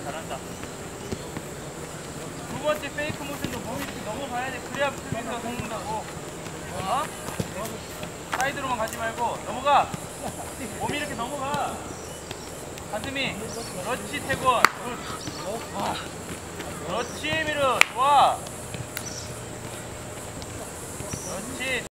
잘한다. 두 번째 페이크 모션도 몸이 이렇게 넘어가야 돼. 그래야 수비수가 속는다고. 어? 사이드로만 가지 말고 넘어가. 몸이 이렇게 넘어가. 가슴이. 그렇지 태권. 그렇지 미르. 좋아. 그렇지.